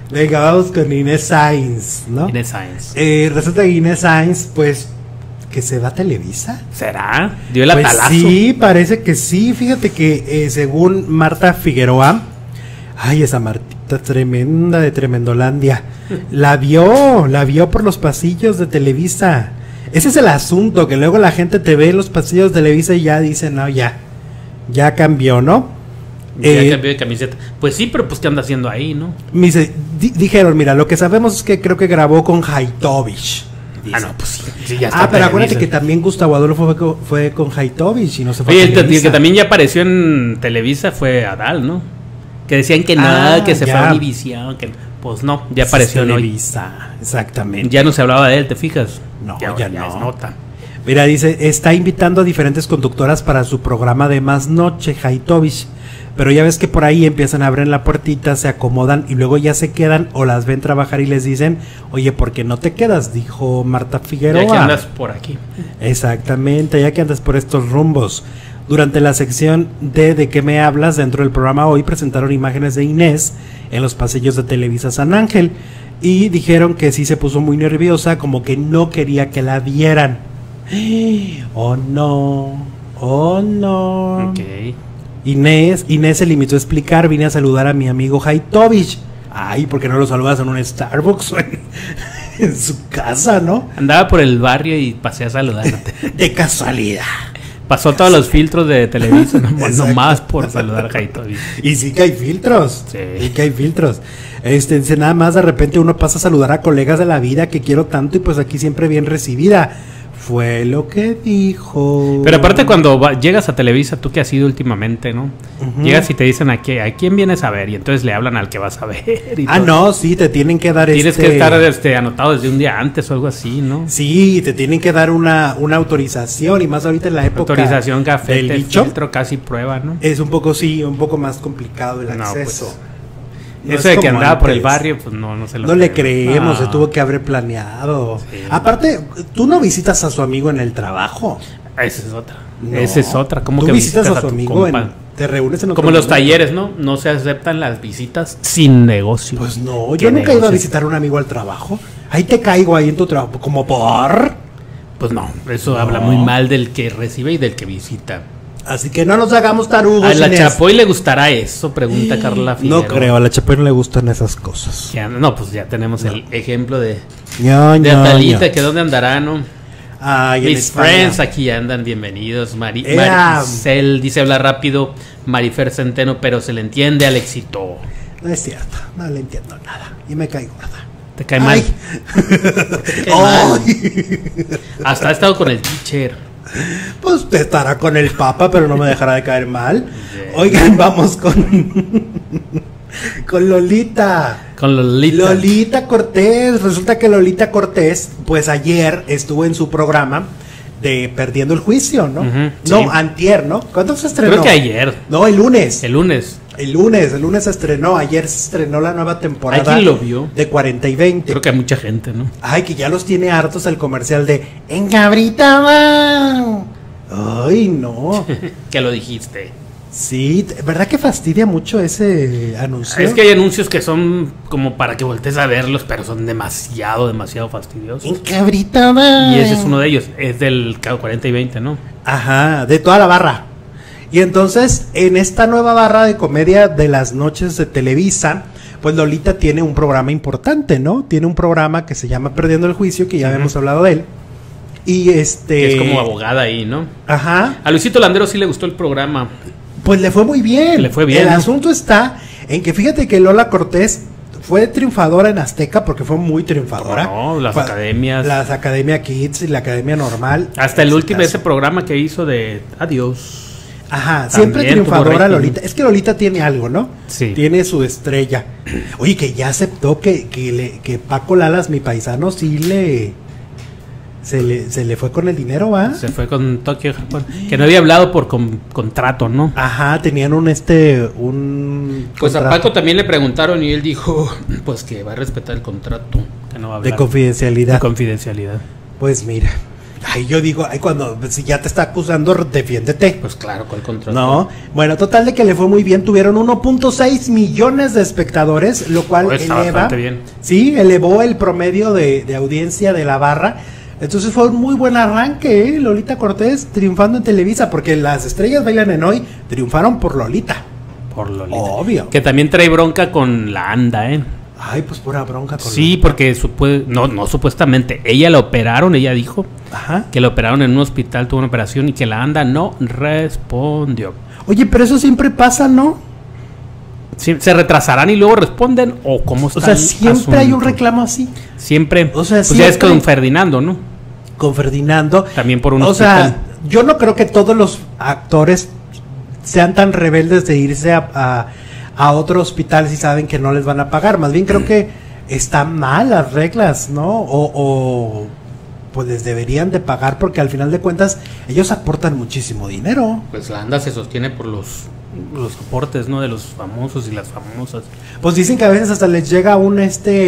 Venga, vamos con Inés Sainz, ¿no? Inés Sainz. Resulta que Inés Sainz, pues, que se va a Televisa. ¿Será? ¿Dio el Pues atalazo? sí, parece que sí. Fíjate que según Marta Figueroa, ay, esa Martita tremenda de Tremendolandia, la vio por los pasillos de Televisa. Ese es el asunto, que luego la gente te ve en los pasillos de Televisa y ya dice, no, ya cambió, ¿no? Ya cambió de camiseta. Pues sí, pero pues ¿qué anda haciendo ahí, no? Dijeron, mira, lo que sabemos es que creo que grabó con Haitovich. Ah, no, pues sí, ya está. Pero acuérdate que también Gustavo Adolfo fue con Haitovich y no se fue. Oye, a el Televisa. que también ya apareció en Televisa fue Adal, ¿no? Que decían que nada, que se fue a Univisión, que pues no, ya apareció en Televisa, exactamente. Ya no se hablaba de él, ¿te fijas? No, ya no. es nota. Mira, dice, está invitando a diferentes conductoras para su programa de Más Noche, Haitovich. Pero ya ves que por ahí empiezan a abrir la puertita, se acomodan y luego ya se quedan o las ven trabajar y les dicen, oye, ¿por qué no te quedas? Dijo Marta Figueroa. Ya que andas por aquí. Exactamente, ya que andas por estos rumbos. Durante la sección ¿De qué me hablas? Dentro del programa hoy presentaron imágenes de Inés en los pasillos de Televisa San Ángel y dijeron que sí se puso muy nerviosa, como que no quería que la vieran. Oh no. Ok. Inés se limitó a explicar, vine a saludar a mi amigo Haitovich. Ay, ¿por qué no lo saludas en un Starbucks o en su casa, no? Andaba por el barrio y pasé a saludarte. De casualidad. Pasó todos los filtros de Televisa, nomás por saludar a Haitovich. Y sí que hay filtros. Sí. Que hay filtros. Dice, nada más de repente uno pasa a saludar a colegas de la vida que quiero tanto y pues aquí siempre bien recibida. Fue lo que dijo. Pero aparte cuando llegas a Televisa, tú que has ido últimamente, ¿no? Llegas y te dicen ¿a quién vienes a ver? Y entonces le hablan al que vas a ver. Y todo. No, sí, te tienen que dar Tienes que estar anotado desde un día antes o algo así, ¿no? Sí, te tienen que dar una autorización y más ahorita en la época autorización, café, del bicho, filtro, casi prueba, ¿no? Es un poco más complicado el acceso. Pues, no eso de que andaba antes por el barrio, pues no se lo le creemos, se tuvo que haber planeado. Sí. Aparte, tú no visitas a su amigo en el trabajo. Esa es otra. No. Esa es otra. ¿Cómo tú que visitas a su amigo te reúnes en otro como los talleres, ¿no? No se aceptan las visitas sin negocio. Pues no, yo nunca he ido a visitar a un amigo al trabajo. Ahí te caigo ahí en tu trabajo, como por. Pues no, eso habla muy mal del que recibe y del que visita. Así que no nos hagamos tarugos. ¿A la Chapoy le gustará eso? Pregunta Carla Figueroa. No creo, a la Chapoy no le gustan esas cosas. No, pues ya tenemos el ejemplo de Atalita, que dónde andará, ¿no? Mis friends aquí andan, bienvenidos. Maricel dice habla rápido, Marifer Centeno, pero se le entiende al éxito. No es cierto, no le entiendo nada. Y me cae gorda. ¿Te cae mal? ¿Te cae mal? Hasta ha estado con el teacher. Pues te estará con el Papa, pero no me dejará de caer mal. Yeah. Oigan, vamos con Lolita. Con Lolita Cortés. Resulta que Lolita Cortés, pues ayer estuvo en su programa de Perdiendo el Juicio, ¿no? No, antier, ¿no? ¿Cuándo se estrenó? Creo que ayer. No, el lunes. El lunes se estrenó. Ayer se estrenó la nueva temporada. ¿Quién lo vio? De 40 y 20. Creo que hay mucha gente, ¿no? Ay, que ya los tiene hartos el comercial de En Cabrita va. Ay, no. Que lo dijiste. Sí, ¿verdad que fastidia mucho ese anuncio? Es que hay anuncios que son como para que voltees a verlos, pero son demasiado fastidiosos. En Cabrita va. Y ese es uno de ellos, es del 40 y 20, ¿no? Ajá, de toda la barra. Y entonces, en esta nueva barra de comedia de las noches de Televisa, pues Lolita tiene un programa importante, ¿no? Tiene un programa que se llama Perdiendo el Juicio, que ya habíamos hablado de él. Y que es como abogada ahí, ¿no? Ajá. A Luisito Landero sí le gustó el programa. Pues le fue muy bien. Le fue bien. El asunto está en que fíjate que Lola Cortés fue triunfadora en Azteca porque fue muy triunfadora. No, las academias. Las Academia Kids y la Academia Normal. Hasta el último, ese programa que hizo de Adiós. Ajá, siempre triunfadora Lolita. Es que Lolita tiene algo, ¿no? Sí. Tiene su estrella. Oye, que ya aceptó que Paco Lalas, mi paisano, sí se le fue con el dinero, ¿va? Se fue con Tokio, Japón. Que no había hablado por contrato, ¿no? Ajá, tenían un pues contrato. A Paco también le preguntaron y él dijo, pues que va a respetar el contrato, que no va a hablar. De confidencialidad. De confidencialidad. Pues mira. Ay, yo digo, ay, cuando si ya te está acusando, defiéndete. Pues claro, ¿cuál control? No, bueno, total de que le fue muy bien, tuvieron 1.6 millones de espectadores, lo cual eleva, bien. Sí, elevó el promedio de audiencia de la barra. Entonces fue un muy buen arranque, Lolita Cortés triunfando en Televisa, porque las estrellas bailan en hoy, triunfaron por Lolita. Por Lolita. Obvio. Que también trae bronca con la ANDA, Ay, pues pura bronca con Sí, porque no supuestamente, ella la operaron, ella dijo que la operaron en un hospital, tuvo una operación y que la ANDA no respondió. Oye, pero eso siempre pasa, ¿no? Sí, ¿se retrasarán y luego responden o cómo está? O sea, siempre hay un reclamo así. Siempre. O sea, pues ya es con Ferdinando, ¿no? Con Ferdinando. También por un hospital. O sea, yo no creo que todos los actores sean tan rebeldes de irse a otro hospital si saben que no les van a pagar. Más bien creo que están mal las reglas, ¿no? O pues les deberían de pagar porque al final de cuentas ellos aportan muchísimo dinero. Pues la ANDA se sostiene por los aportes, ¿no? De los famosos y las famosas. Pues dicen que a veces hasta les llega un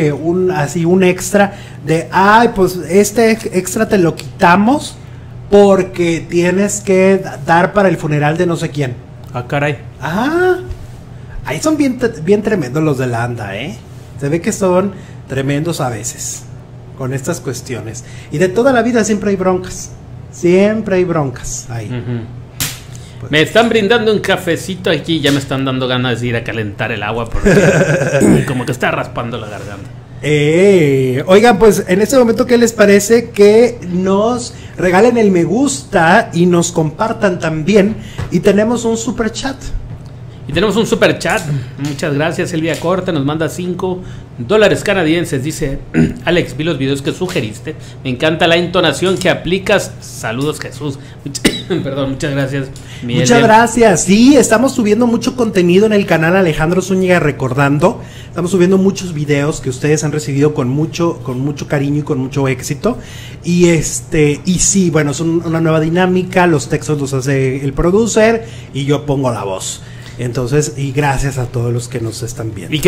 extra de, ay, pues este extra te lo quitamos porque tienes que dar para el funeral de no sé quién. Ah, caray. Ajá. Ahí son bien tremendos los de la ANDA, Se ve que son tremendos a veces con estas cuestiones. Y de toda la vida siempre hay broncas. Siempre hay broncas ahí. Pues. Me están brindando un cafecito aquí, ya me están dando ganas de ir a calentar el agua porque como que está raspando la garganta. Oigan, pues en este momento, ¿qué les parece que nos regalen el me gusta y nos compartan también? Y tenemos un super chat. Y tenemos un super chat. Muchas gracias, Elvia Corta. Nos manda $5 canadienses. Dice: Alex, vi los videos que sugeriste. Me encanta la entonación que aplicas. Saludos, Jesús. Perdón, muchas gracias. Muchas gracias. Sí, estamos subiendo mucho contenido en el canal Alejandro Zúñiga Recordando. Estamos subiendo muchos videos que ustedes han recibido con mucho cariño y con mucho éxito. Y sí, bueno, son una nueva dinámica. Los textos los hace el producer y yo pongo la voz. Entonces, y gracias a todos los que nos están viendo. ¿Y qué